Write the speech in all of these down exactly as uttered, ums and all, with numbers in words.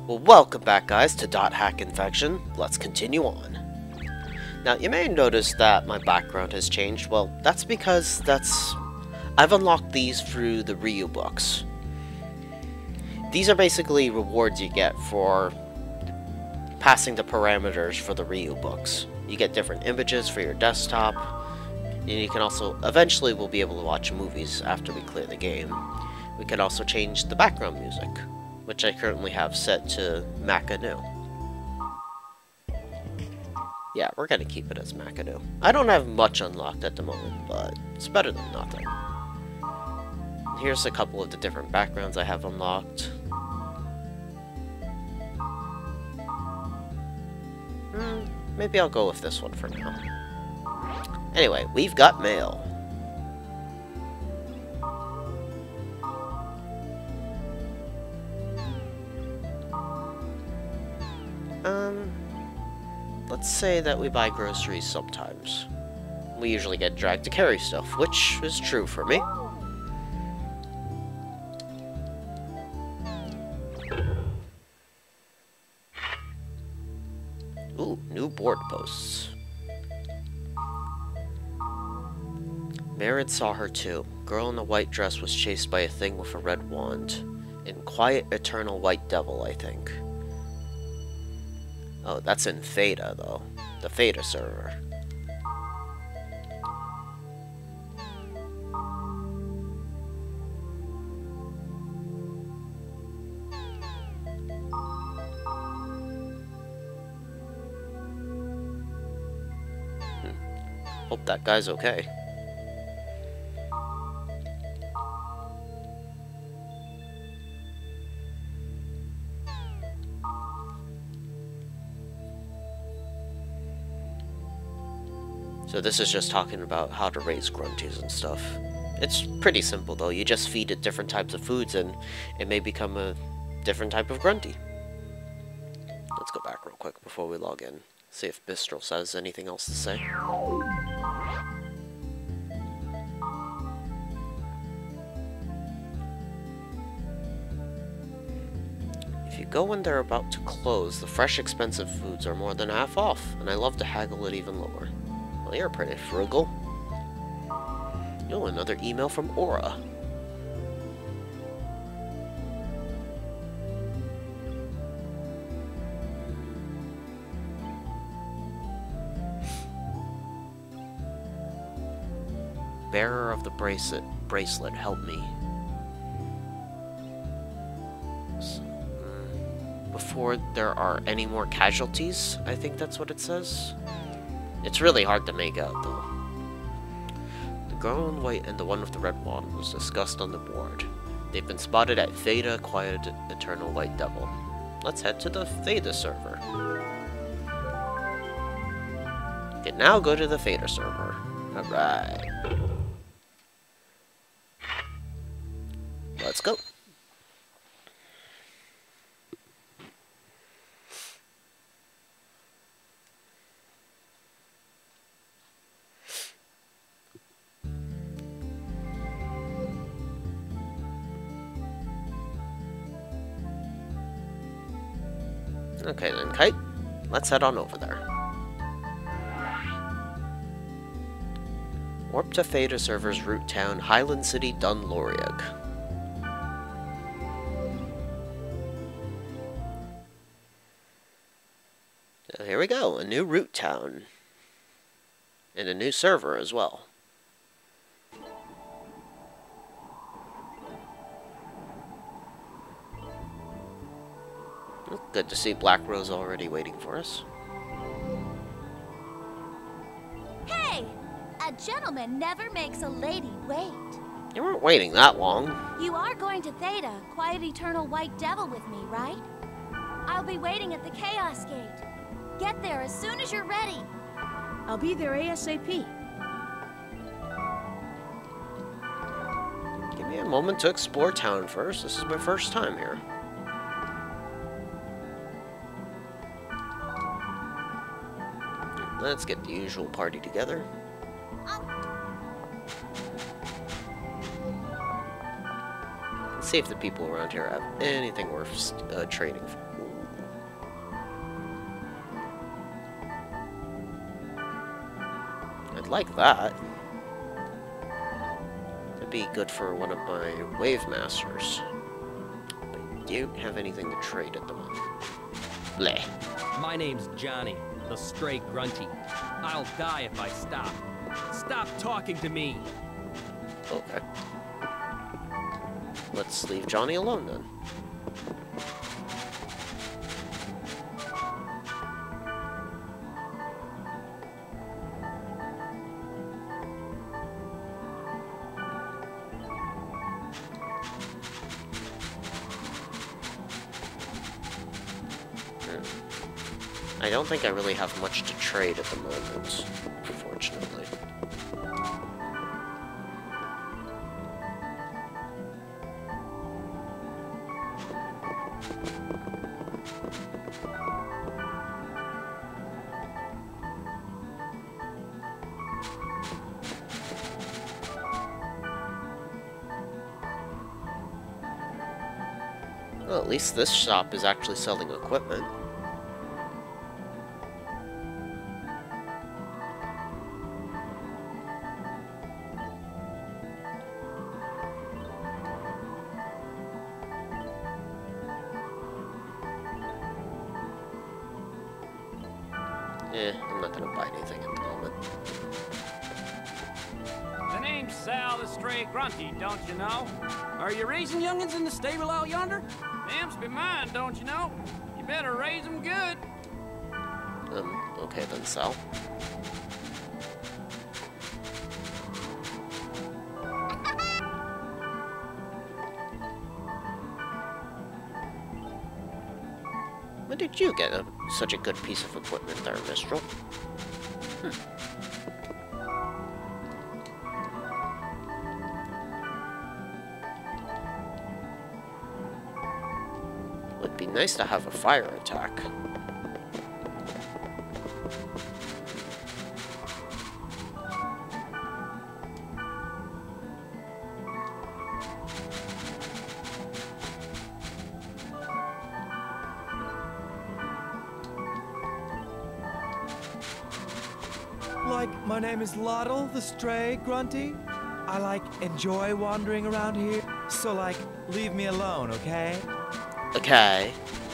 Well, welcome back, guys, to Dot Hack Infection. Let's continue on. Now, you may notice that my background has changed. Well, that's because that's... I've unlocked these through the Ryu books. These are basically rewards you get for passing the parameters for the Ryu books. You get different images for your desktop, and you can also, eventually we'll be able to watch movies after we clear the game. We can also change the background music, which I currently have set to Macanu. Yeah, we're gonna keep it as Macanu. I don't have much unlocked at the moment, but it's better than nothing. Here's a couple of the different backgrounds I have unlocked. Hmm, maybe I'll go with this one for now. Anyway, we've got mail. Um, let's say that we buy groceries sometimes. We usually get dragged to carry stuff, which is true for me. Ooh, new board posts. Merritt saw her too. Girl in a white dress was chased by a thing with a red wand. In Quiet Eternal White Devil, I think. Oh, that's in Theta, though. The Theta server. Hmm. Hope that guy's okay. So this is just talking about how to raise grunties and stuff. It's pretty simple though, you just feed it different types of foods and it may become a different type of grunty. Let's go back real quick before we log in. See if Bistro says anything else to say. If you go when they're about to close, the fresh expensive foods are more than half off, and I love to haggle it even lower. Well, you're pretty frugal. Oh, another email from Aura. Bearer of the bracelet, bracelet, help me. Before there are any more casualties, I think that's what it says. It's really hard to make out, though. The girl in white and the one with the red wand was discussed on the board. They've been spotted at Theta, Quiet Eternal White Devil. Let's head to the Theta server. You can now go to the Theta server. Alright. Let's go. Okay then, Kite. Let's head on over there. Warp to Theta server's root town, Highland City, Dunloriag. So here we go, a new root town. And a new server as well. Good to see Black Rose already waiting for us. Hey! A gentleman never makes a lady wait. You weren't waiting that long. You are going to Theta, Quiet Eternal White Devil with me, right? I'll be waiting at the Chaos Gate. Get there as soon as you're ready. I'll be there ASAP. Give me a moment to explore town first. This is my first time here. Let's get the usual party together. Let's see if the people around here have anything worth uh, trading for. Ooh, I'd like that. That'd be good for one of my Wave Masters. But I don't have anything to trade at the moment. Bleh. My name's Johnny, the stray grunty. I'll die if I stop. Stop talking to me! Okay. Let's leave Johnny alone then. I don't think I really have much to trade at the moment, unfortunately. Well, at least this shop is actually selling equipment. Eh, I'm not gonna buy anything at the moment. The name's Sal the Stray Grunty, don't you know? Are you raising young'uns in the stable out yonder? Them's be mine, don't you know? You better raise them good. Um, okay then, Sal. When did you get a, such a good piece of equipment there, Mistral? Hmm. Would be nice to have a fire attack. Like, my name is Loddle, the Stray Grunty. I, like, enjoy wandering around here. So, like, leave me alone, okay? Okay.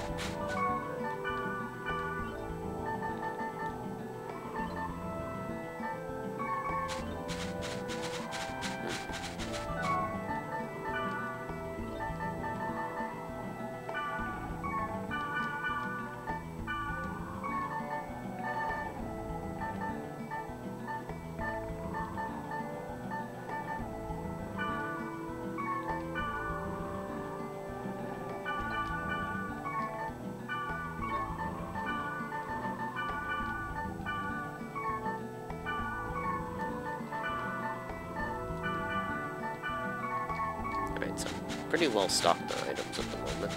Alright, so pretty well stocked on items at the moment.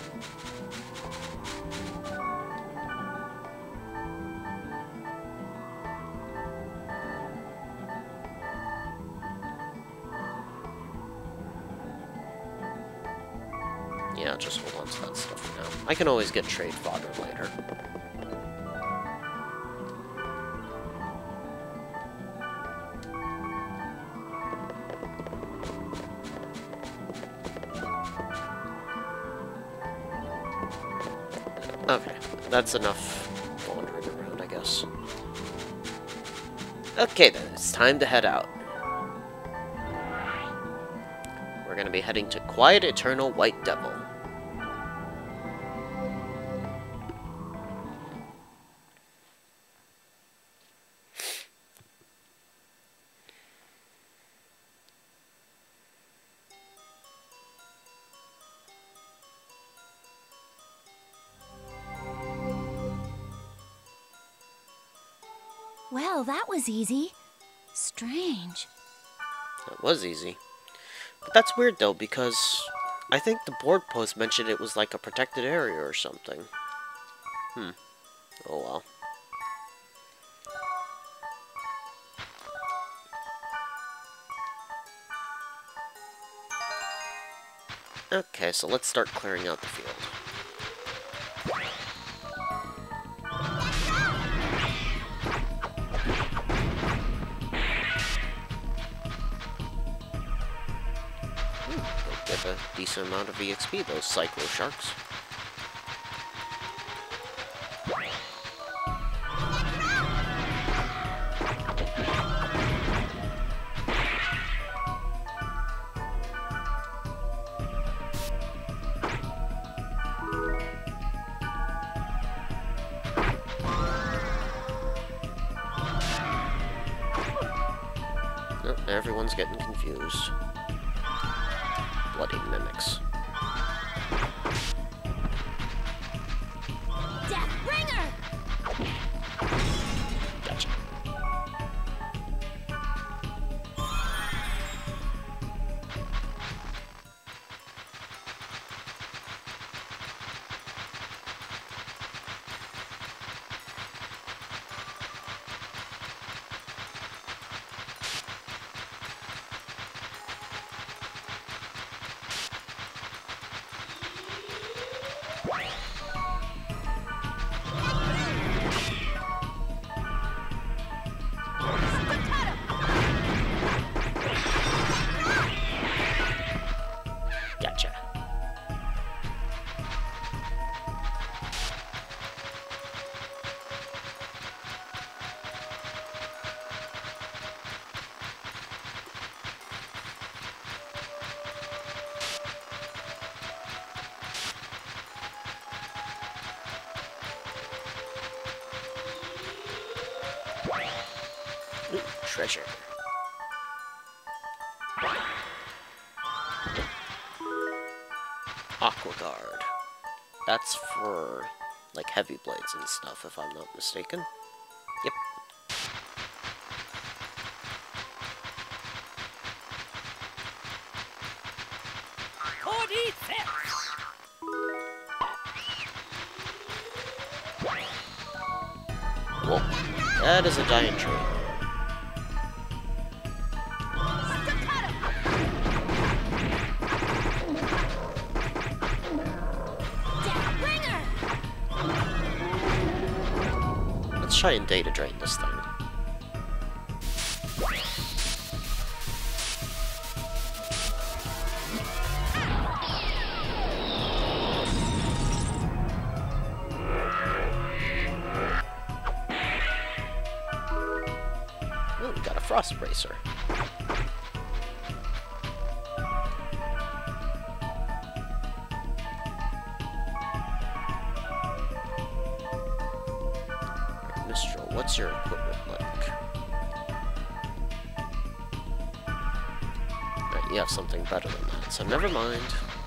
Yeah, I'll just hold on to that stuff for now. I can always get trade fodder later. Okay, that's enough wandering around, I guess. Okay then, it's time to head out. We're gonna be heading to Quiet Eternal White Devil. Well, that was easy. Strange. That was easy. But that's weird though, because I think the board post mentioned it was like a protected area or something. Hmm. Oh well. Okay, so let's start clearing out the field. decent amount of E X P, those Cyclo Sharks. Everyone's getting confused. Bloody mimics. Deathbringer! Gotcha. Gotcha. Ooh, treasure. Aqua Guard. That's for, like, heavy blades and stuff, if I'm not mistaken. Yep. Whoa. That is a giant tree. Let's try and data drain this thing. Oh, we got a Frost Bracer. Mistral, what's your equipment like? Right, you have something better than that, so never mind.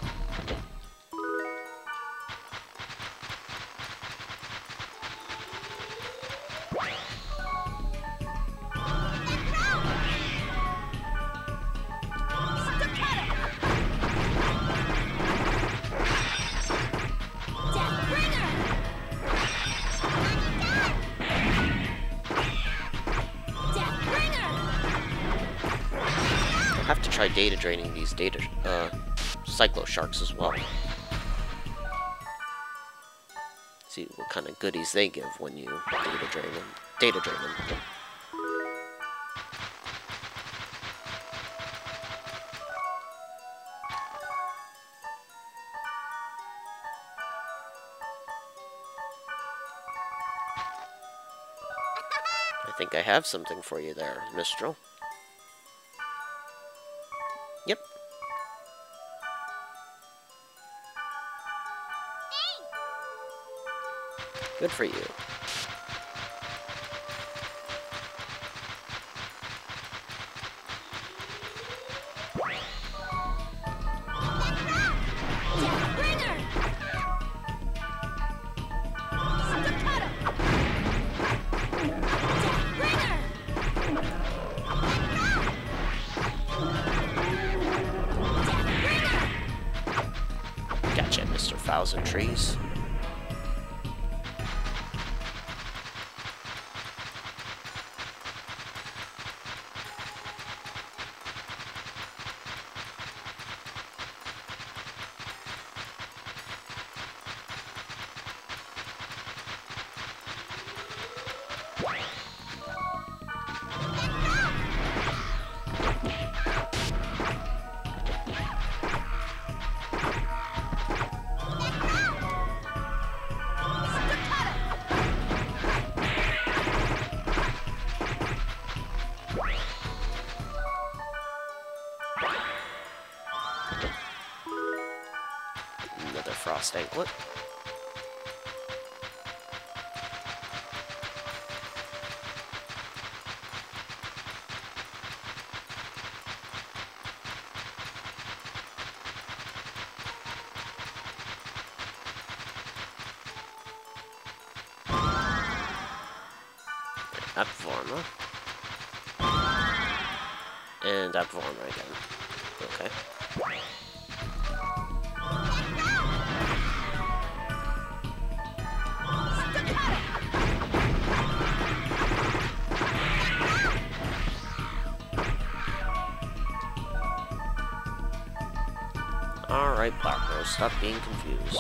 Have to try data draining these data uh Cyclo Sharks as well. See what kind of goodies they give when you data drain them. Data drain them. I think I have something for you there, Mistral. Yep. Good for you. Gotcha, Mister Thousand Trees. Another frost anklet. Apvorma. And Apvorma again. Okay. Alright, Blackrose, stop being confused.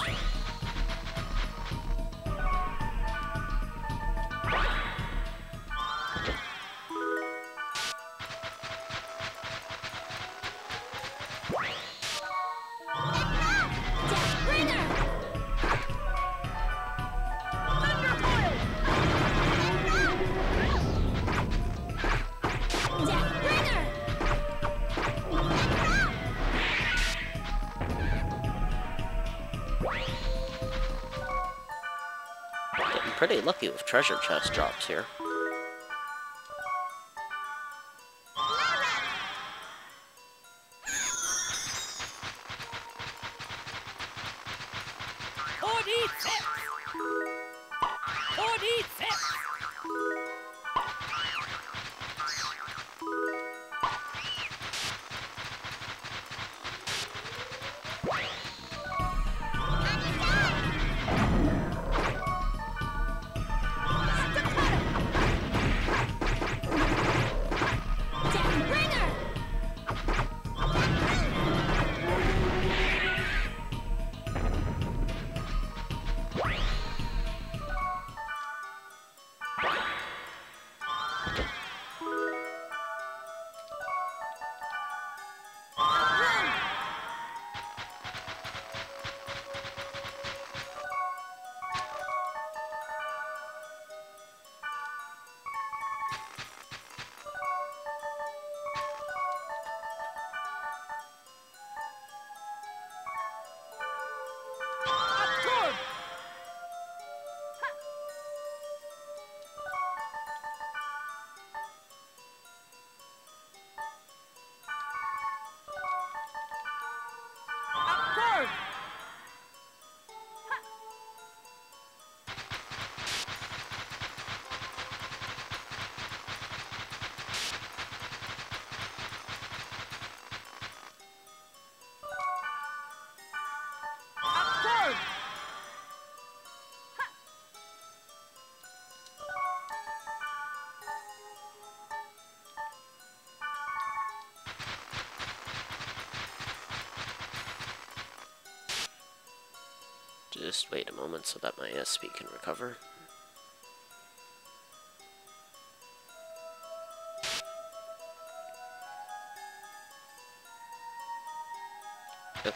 Getting pretty lucky with treasure chest drops here. Just wait a moment so that my S P can recover. Okay.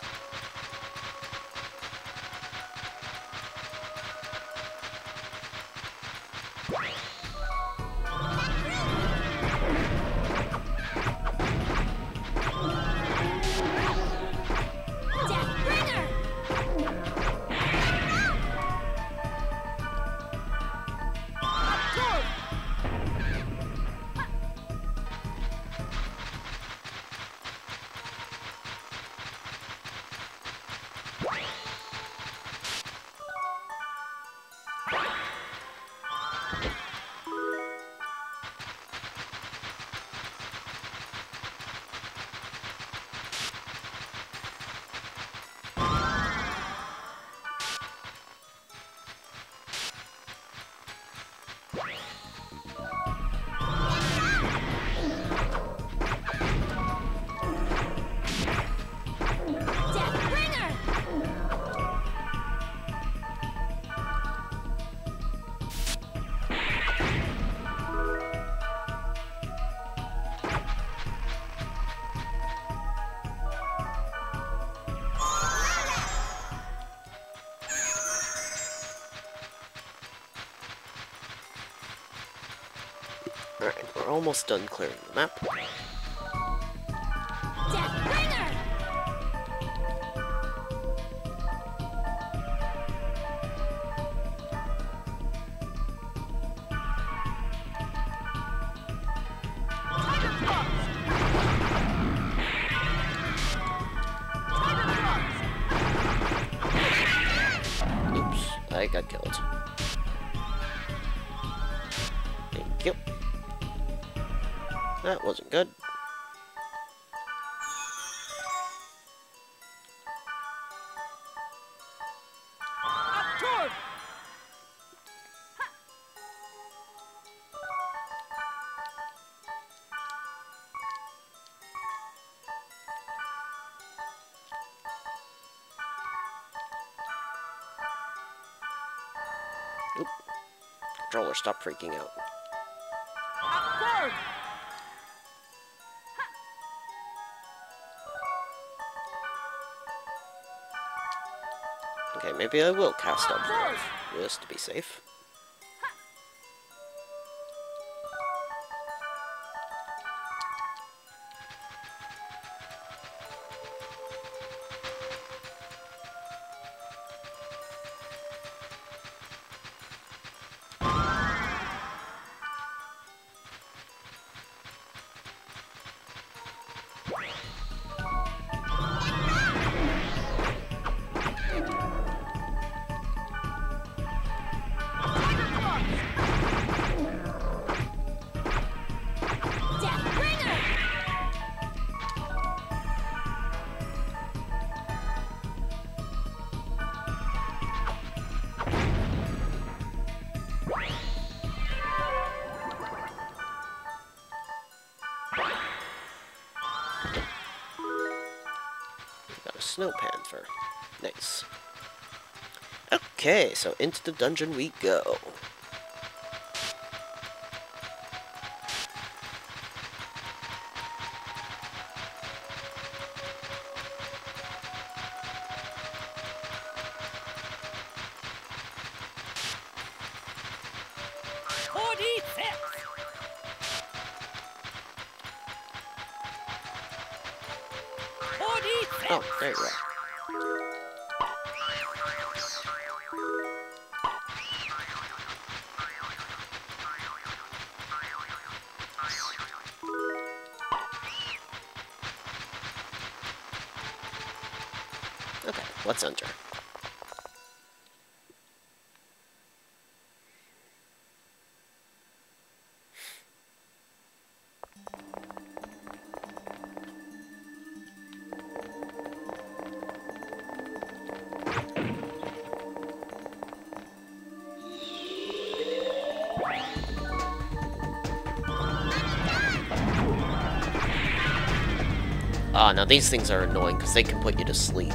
Alright, we're almost done clearing the map. I got killed. Thank you. That wasn't good. Oop. Controller, stop freaking out. Okay, maybe I will cast upward, just to be safe. Snow Panther. Nice. Okay, so into the dungeon we go. Oh, there you are. Okay, let's enter. Ah, now these things are annoying because they can put you to sleep.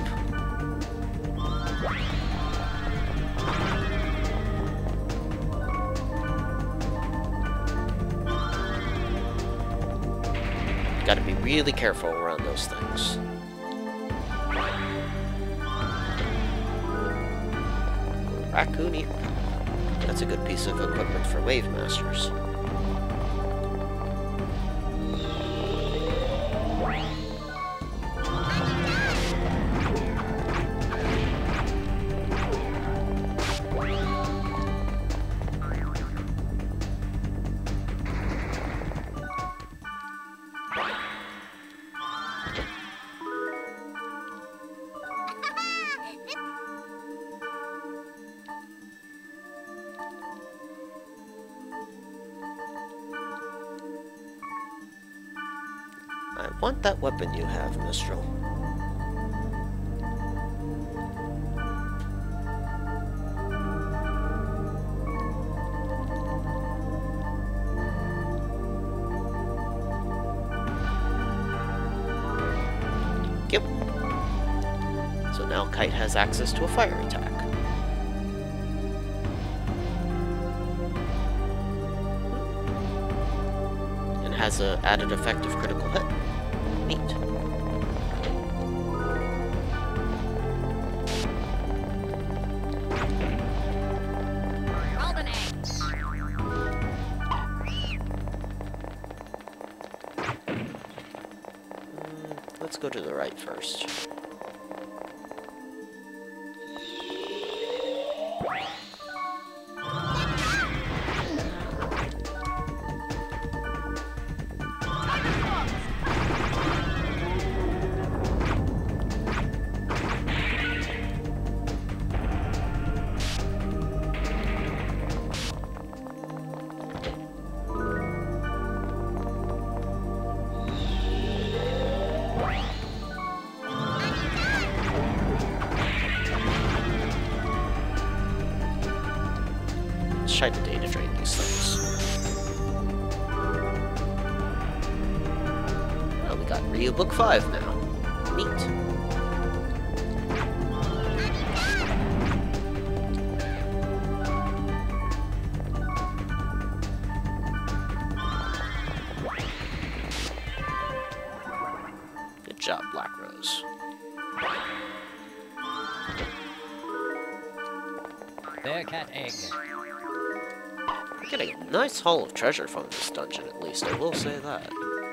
Gotta be really careful around those things. Raccoon ear. That's a good piece of equipment for Wave Masters. I want that weapon you have, Mistral. Yep. So now Kite has access to a fire attack. And has an added effect of critical hit. Neat. Golden egg. Mm, let's go to the right first. wish I had to data drain these things. Well, we got Ryu Book five now. Neat. Good job, Black Rose. There, cat egg. We're getting a nice haul of treasure from this dungeon, at least, I will say that.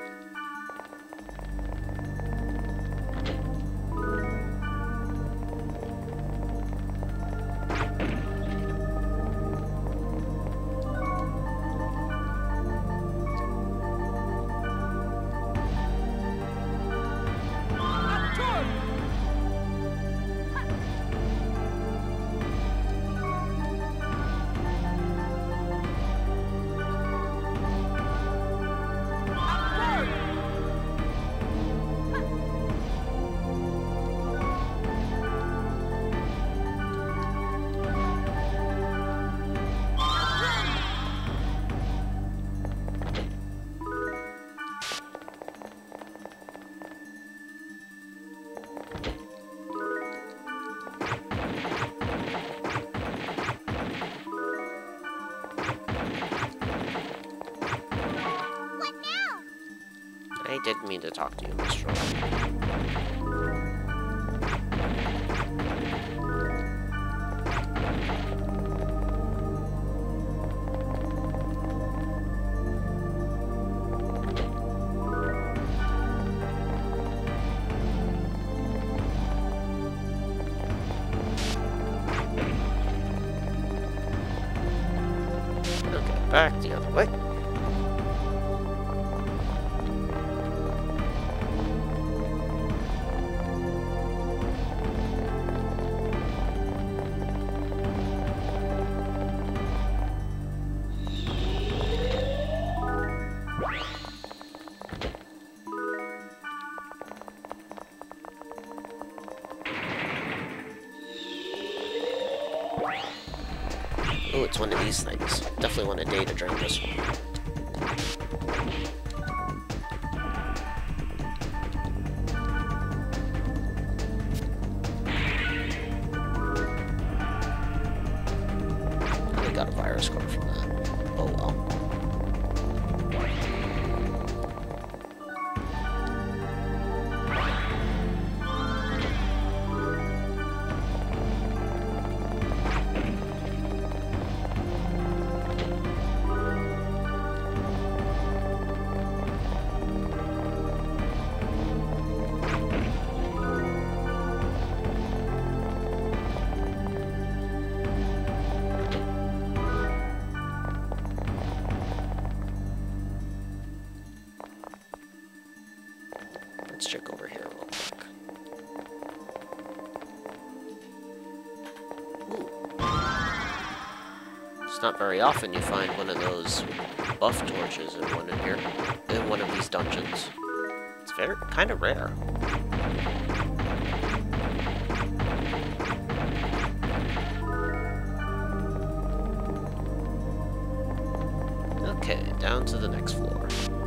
I didn't mean to talk to you, Miss Troll. Okay, back the other way. Oh, it's one of these things. Definitely want to data drain this one. I got a virus card from that. Oh well. Let's check over here real quick. Ooh. It's not very often you find one of those buff torches in one of here, in one of these dungeons. It's very kind of rare. Okay, down to the next floor.